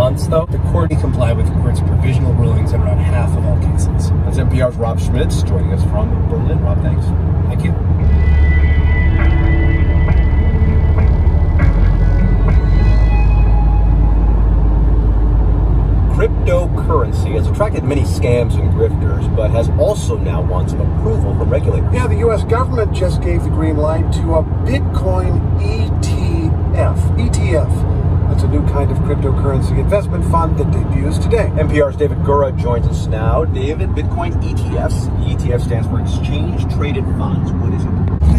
months, though. The court may comply with the court's provisional rulings in around half of all cases. That's NPR's Rob Schmitz joining us from Berlin. Rob, thanks. Thank you. Cryptocurrency has attracted many scams and grifters, but has also now won some approval from regulators. Yeah, the U.S. government just gave the green light to a Bitcoin ETF. That's a new kind of cryptocurrency investment fund that debuts today. NPR's David Gura joins us now. David, Bitcoin ETFs. The ETF stands for Exchange Traded Funds. What is it?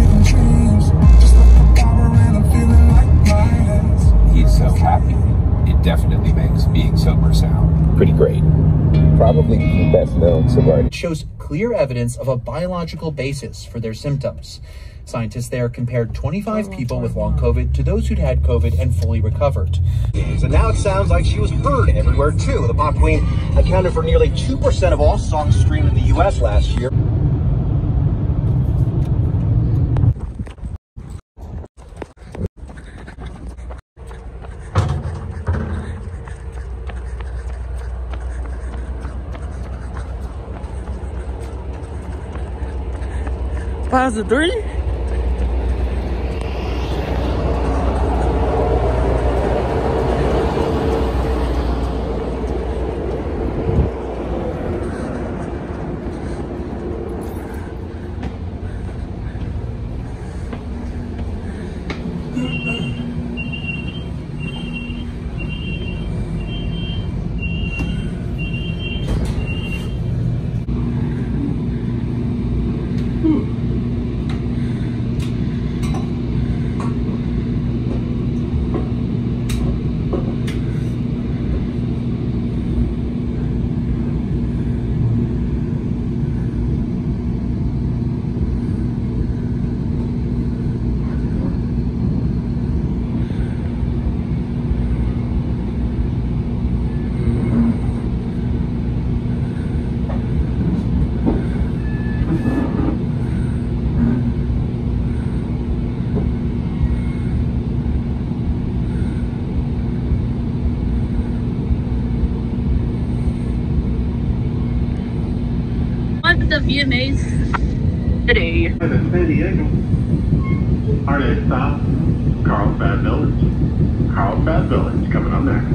He's so happy. It definitely makes being sober sound pretty great. Probably the best known sobriety. It shows clear evidence of a biological basis for their symptoms. Scientists there compared 25 people with long COVID to those who'd had COVID and fully recovered. And now it sounds like she was heard everywhere too. The pop queen accounted for nearly 2% of all songs streamed in the U.S. last year. Plaza 3? The VMAs today. San Diego. Hard stop. Carlsbad Village. Carlsbad Village coming on there.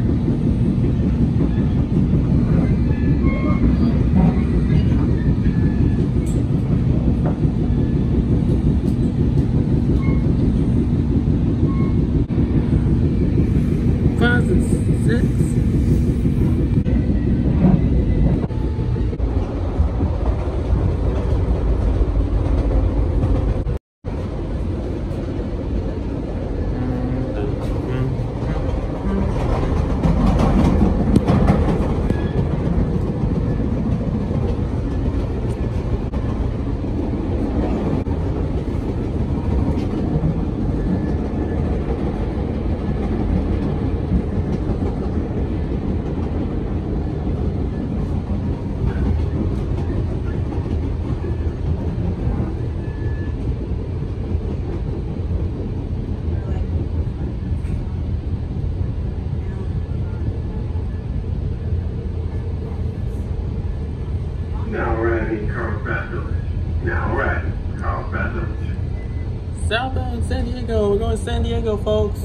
Now we're at Carlsbad Village. Now we're at Carlsbad Village. Southbound San Diego. We're going to San Diego, folks.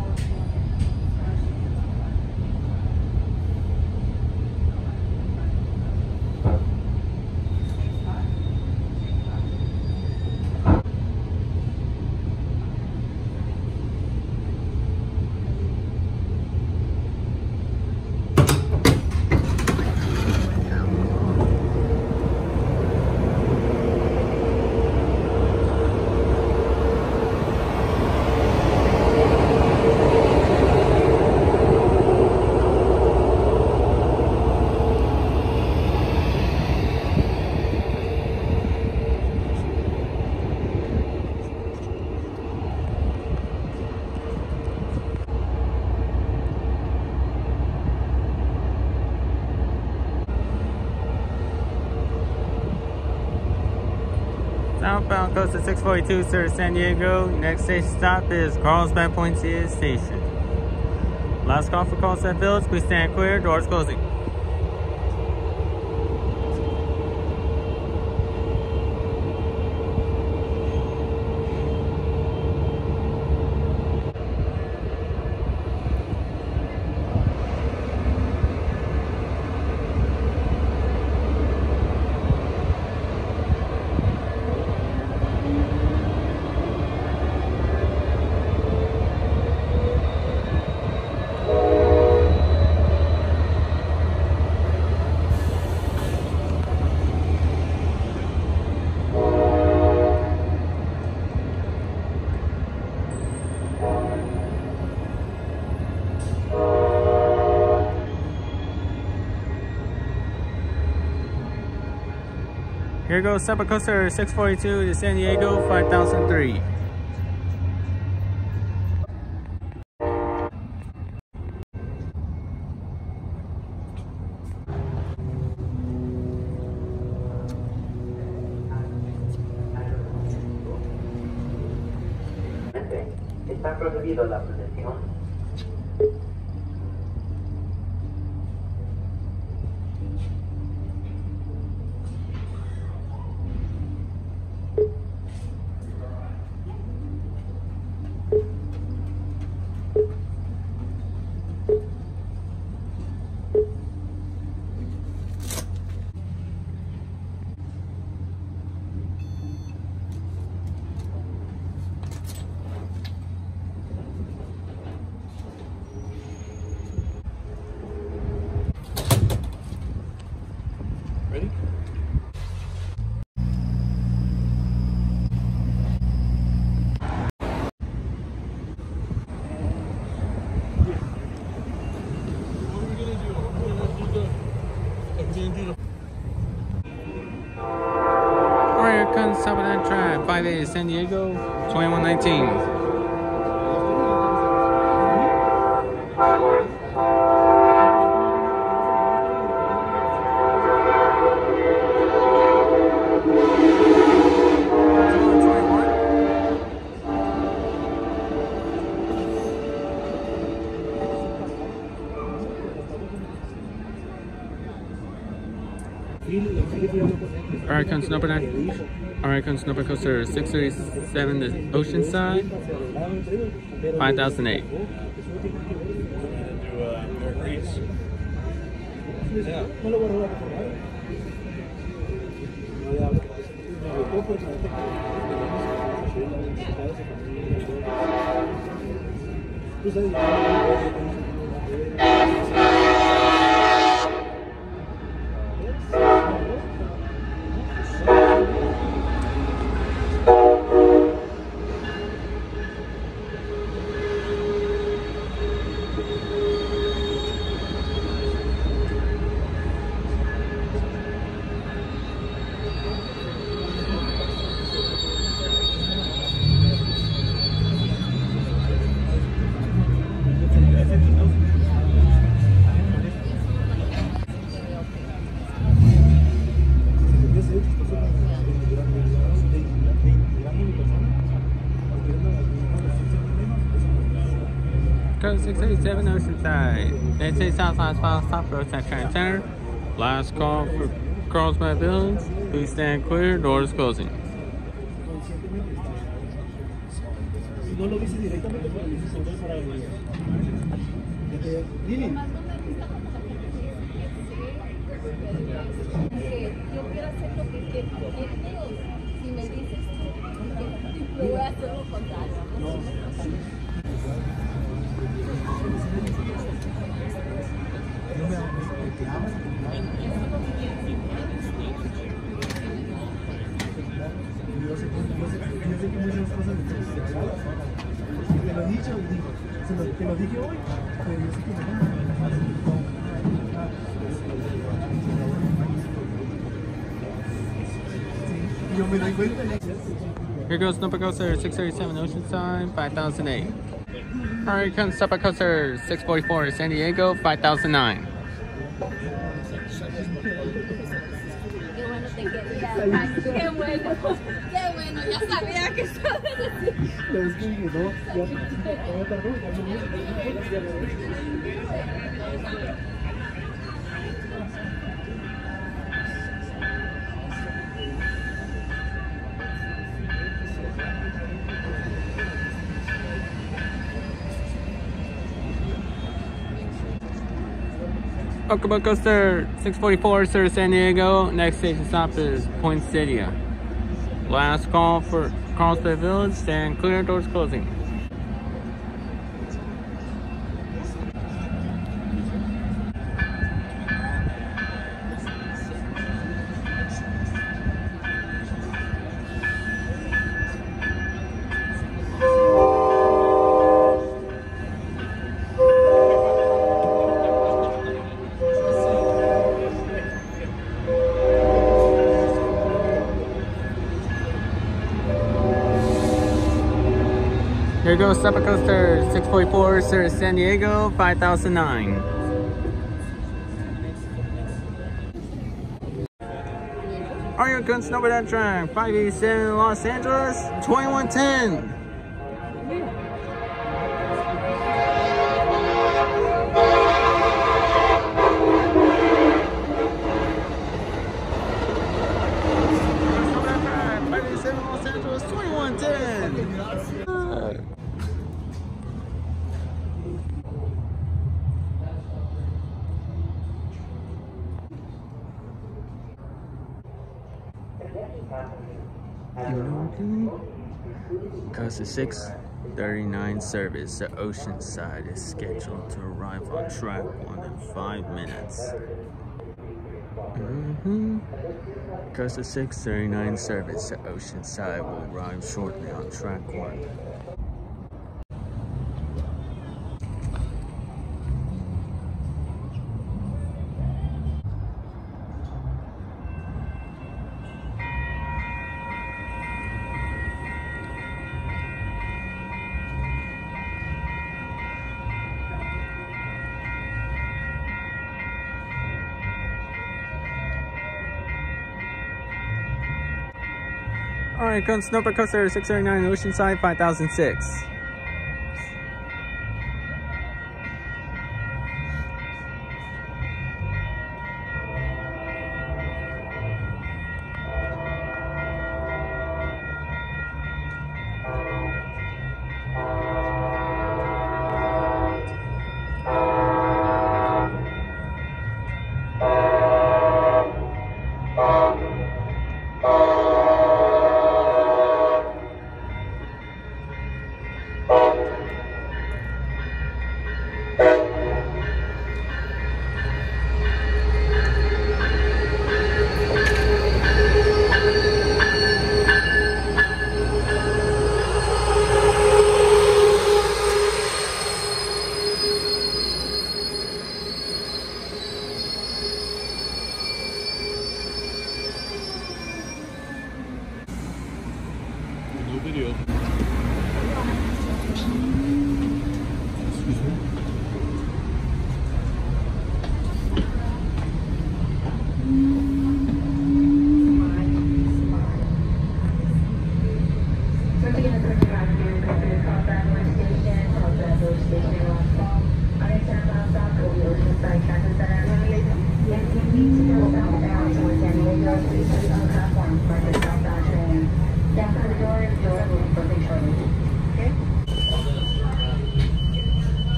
Southbound Costa 642, sir, San Diego. Next station stop is Carlsbad Poinciana Station. Last call for Carlsbad Village. Please stand clear. Doors closing. Here goes Supper Coaster 642 to San Diego 5003. Está prohibido la procesión. Ready? Alright, here comes top of that track. 5A San Diego 2119. Alright, comes Snowbird Coaster 637 to Oceanside 5008. Code 687 Oceanside. They say Southside Stop Road Trend Center. Last call for Carlsbad Village. Please stand clear. Doors closing. Here goes Snowbird Coaster 637 Oceanside 5008. Alright, comes Snowbird Coaster 644 San Diego 5009. Qué bueno, ya sabía que estaba Okamoto Coaster 644, Sur San Diego. Next station stop is Poinsettia. Last call for Carlsbad Village. Stand clear, doors closing. Here goes Supper Coaster 644, Sur San Diego, 5009. Are you going to snowboard that track? 587 Los Angeles, 2110. Los Angeles, 2110. Coaster 639 service to Oceanside is scheduled to arrive on track 1 in 5 minutes. Coaster 639 service to Oceanside will arrive shortly on track 1. Alright, comes Snowboard Coaster 639 Oceanside 5006.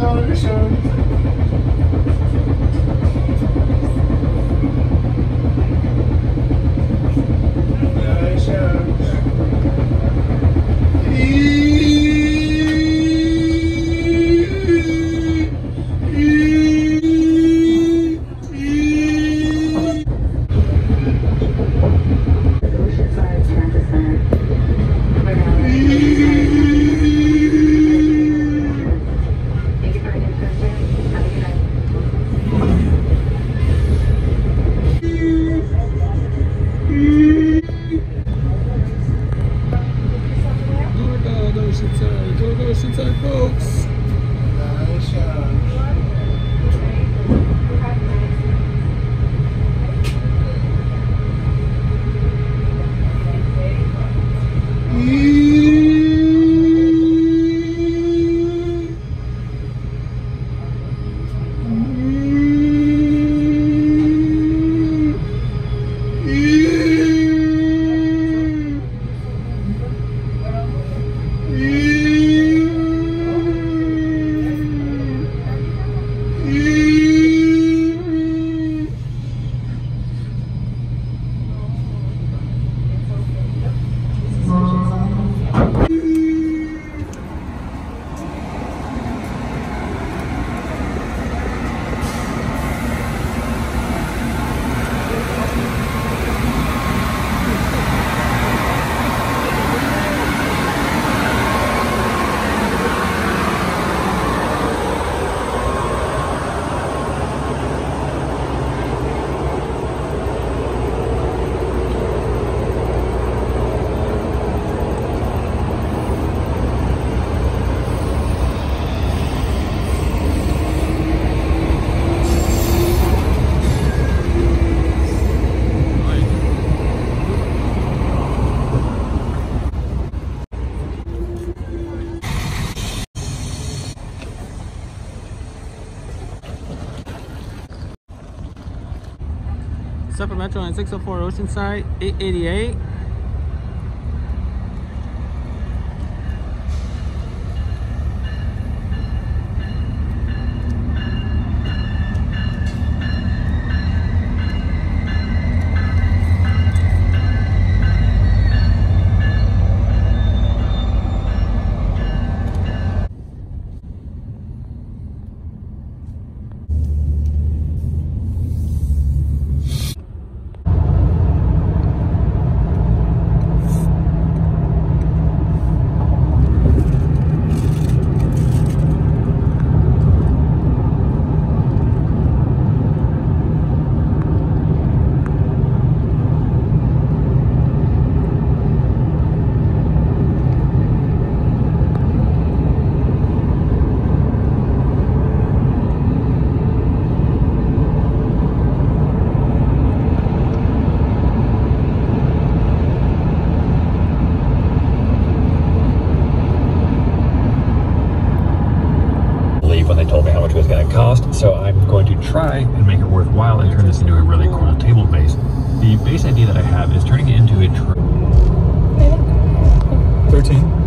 Oceanside, folks. Suffolk Metro line 604 Oceanside, 888. When they told me how much it was going to cost, so I'm going to try and make it worthwhile and turn this into a really cool table base. The base idea that I have is turning it into a 13.